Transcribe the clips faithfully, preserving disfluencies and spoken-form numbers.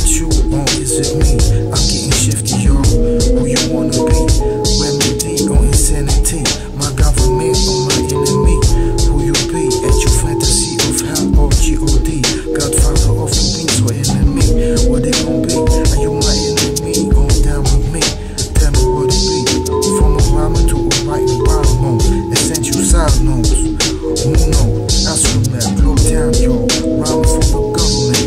it you or is it me? I'm getting shifty, yo. Who you wanna be? Remedy or insanity? My government or my enemy? Who you be? At your fantasy of hell or G O D? Godfather of the wings or enemy? What they gon' be? Are you my enemy or down with me? Tell me what it be. From a rhyming to a writing rhyme mode. Essential side notes. Who knows? Astronaut, blow down, yo. Rhyming for the government.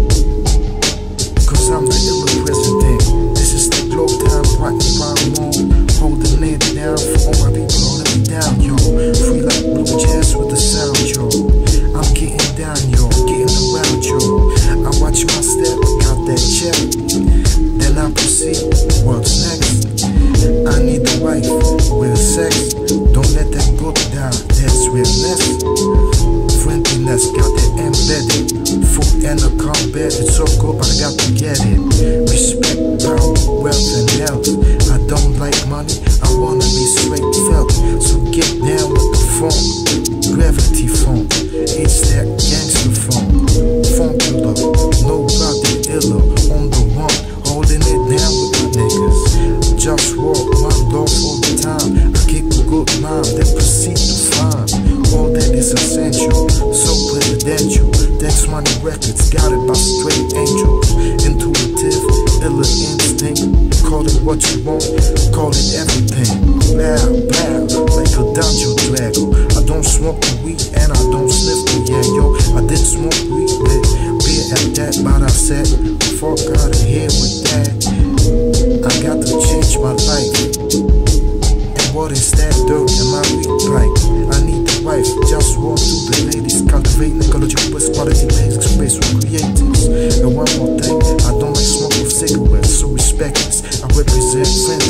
Cause I'm the illa president. This is the glow down, writing rhyme mode. Holding it down for all my people holding me down, yo. Free like blue jazz with the sound, yo. I'm getting down, yo. Getting around, yo. I watch my step, got that check. Then I proceed. What's next? I need a wife with sex. Don't let that book down. That's realness. Friendliness, got it embedded. Food and a combat, it's so good, but I got to get it. Respect, power, wealth, and health. I don't like money, I wanna be straight felt. So get down with the funk, gravity funk. It's that gangster funk, funkula, nobody iller. On the one, holding it down with my niggas. Just walk, one love all the time. I kick a good mind, then proceed to find all that is essential, so presidential. Thanks Money Records, got it by straight angels. Intuitive, illa instinct. Call it what you want, call it everything. Bow, bow, like a dungeon dragon. I don't smoke the weed and I don't sniff the yeah, yo. I did smoke weed with beer at that, but I said, fuck out of here with that. I got to change my life. And what is that dirt in my weed pipe? I need the wife, just walk through the ladies, cultivating ecological waste, quality makes space with creatives. And one more thing, I don't like smoke with cigarettes, so respect this. I represent friends